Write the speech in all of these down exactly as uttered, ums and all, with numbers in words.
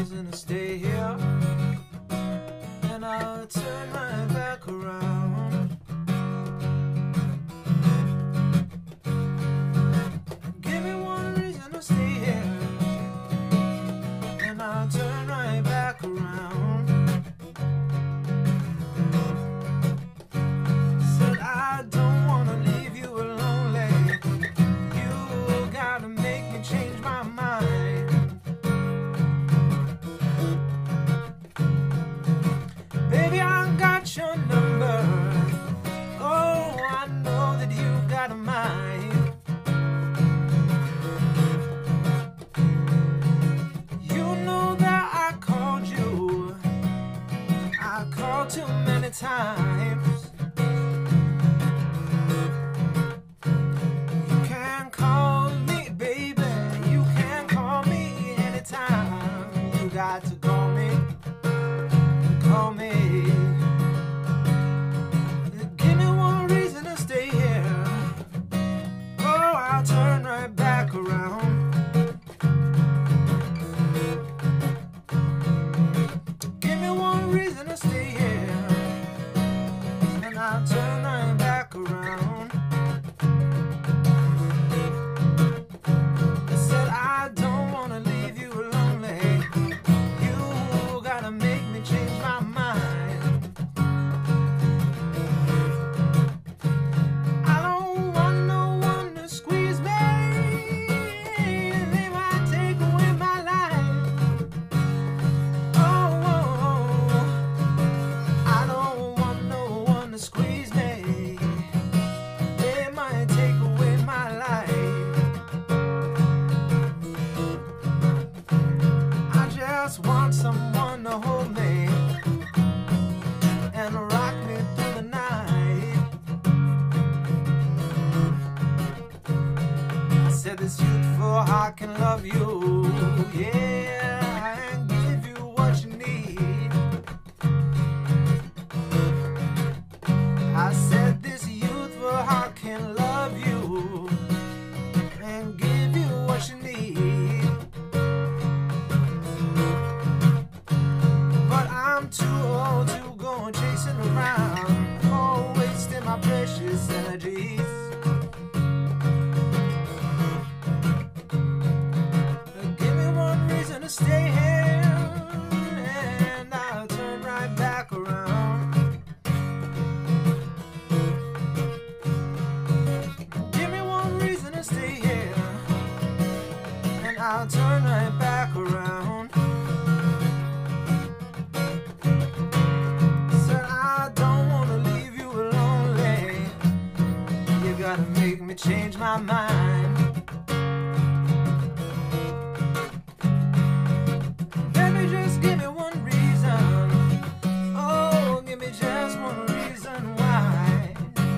reason to stay here, and I'll turn my back around. Give me one reason to stay here, and I'll turn right back around. Said I don't wanna leave you lonely. You gotta make me change my mind. Baby, I got your number. Oh, I know that you got a mind. You know that I called you. I called too many times. You can call me, baby. You can call me anytime. You got to call me. Call me. Give me one reason to stay here. Oh, I'll turn right back around. Give me one reason to stay here, and I'll turn right back around. I said I don't wanna leave you lonely. You gotta make me change my mind. I don't want no one to squeeze me. They might take away my life. Oh, oh, oh. I don't want no one to squeeze me. They might take away my life. I just want someone to hold me and rock me through the night. I said this youthful heart can love you, yeah, and give you what you need. I said this youthful heart can love you and give you what you need. But I'm too old to go chasing around, oh, wasting my precious energies. Give me one reason to stay here, and I'll turn right back around. Give me one reason to stay here, and I'll turn right back around. Said I don't wanna leave you lonely. You gotta make me change my mind. Baby, just give me one reason. Oh, give me just one reason why.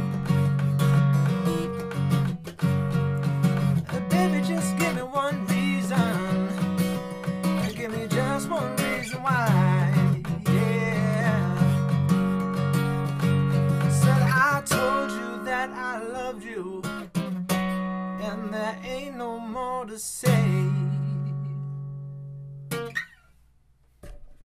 Baby, just give me one reason. Give me just one reason why. Yeah. Said I told you that I loved you, and there ain't no more to say.